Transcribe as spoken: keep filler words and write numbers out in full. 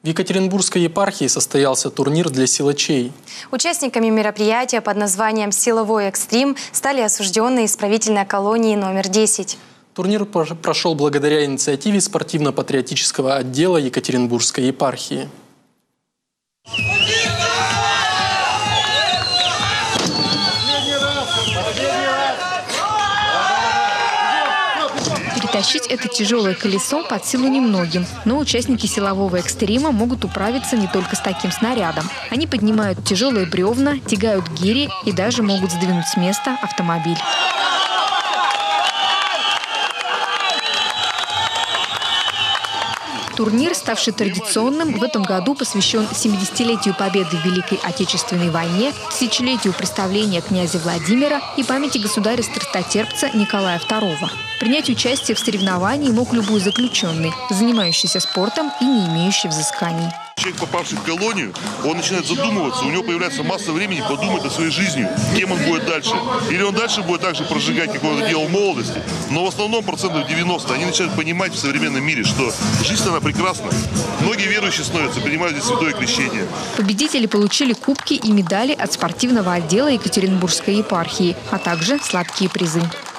В Екатеринбургской епархии состоялся турнир для силачей. Участниками мероприятия под названием «Силовой экстрим» стали осужденные исправительной колонии номер десять. Турнир прошел благодаря инициативе спортивно-патриотического отдела Екатеринбургской епархии. Перетащить это тяжелое колесо под силу немногим, но участники силового экстрима могут управиться не только с таким снарядом. Они поднимают тяжелые бревна, тягают гири и даже могут сдвинуть с места автомобиль. Турнир, ставший традиционным, в этом году посвящен семидесятилетию победы в Великой Отечественной войне, тысячелетию представления князя Владимира и памяти государя-страстотерпца Николая второго. Принять участие в соревновании мог любой заключенный, занимающийся спортом и не имеющий взысканий. Человек, попавший в колонию, он начинает задумываться, у него появляется масса времени подумать о своей жизни, кем он будет дальше. Или он дальше будет так же прожигать, как он это делал в молодости. Но в основном процентов девяносто они начинают понимать в современном мире, что жизнь, она прекрасна. Многие верующие становятся, принимают здесь святое крещение. Победители получили кубки и медали от спортивного отдела Екатеринбургской епархии, а также сладкие призы.